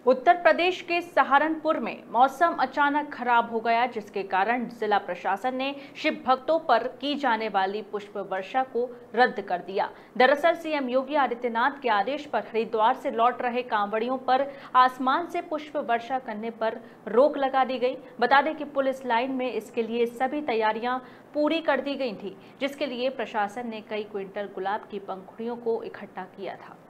उत्तर प्रदेश के सहारनपुर में मौसम अचानक खराब हो गया, जिसके कारण जिला प्रशासन ने शिव भक्तों पर की जाने वाली पुष्प वर्षा को रद्द कर दिया। दरअसल सीएम योगी आदित्यनाथ के आदेश पर हरिद्वार से लौट रहे कांवड़ियों पर आसमान से पुष्प वर्षा करने पर रोक लगा दी गई। बता दें कि पुलिस लाइन में इसके लिए सभी तैयारियां पूरी कर दी गई थी, जिसके लिए प्रशासन ने कई क्विंटल गुलाब की पंखुड़ियों को इकट्ठा किया था।